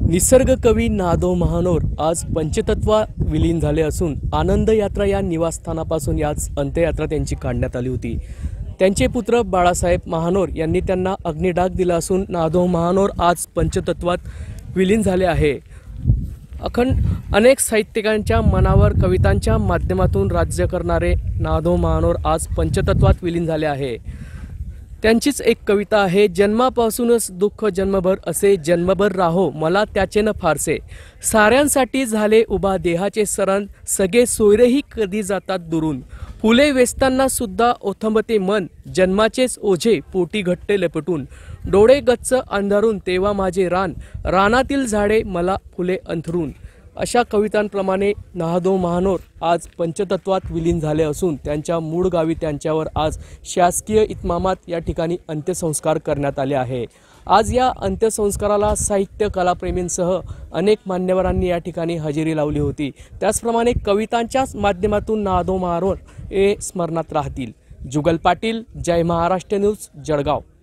निसर्ग कवी नादो महानोर आज पंचतत्वा विलीन झाले असून आनंद यात्रा या निवासस्थानापासून याच अंत्ययात्रा त्यांची काढण्यात आली होती। त्यांचे पुत्र बाळासाहेब महानोर यांनी त्यांना अग्निडाग दिला असून नादो महानोर आज पंचतत्वात विलीन झाले आहे। अनेक साहित्यिकांच्या मनावर कवितांच्या माध्यमातून राज्य करणारे नादो महानोर आज पंचतत्वात विलीन झाले आहे। त्यांचीच एक कविता आहे, जन्मापासूनच दुःख जन्मभर असे जन्मभर राहो मला त्याचे न फारसे, साऱ्यांसाठी झाले उभा देहाचे सरण, सगळे सोयरेही कधी जातात दुरून, फुले वेचताना सुद्धा ओथंबते मन, जन्माचेच ओझे पोटी घट्टे लपटून, डोळे गच्च अंधारून तेव्हा माझे रान, रानातील झाडे मला फुले अंथरून। अशा कवितांप्रमाणे नादो महानोर आज पंचतत्वात विलीन झाले असून त्यांच्या मूळ गावी त्यांच्यावर आज शासकीय इतमामात या ठिकाणी अंत्यसंस्कार करण्यात आले आहे। आज या अंत्यसंस्काराला साहित्य कलाप्रेमींसह अनेक मान्यवरांनी या ठिकाणी हजेरी लावली होती। त्याचप्रमाणे कवितांच्याच माध्यमातून नादो महानोर हे स्मरणात राहतील। जुगल पाटील, जय महाराष्ट्र न्यूज, जळगाव।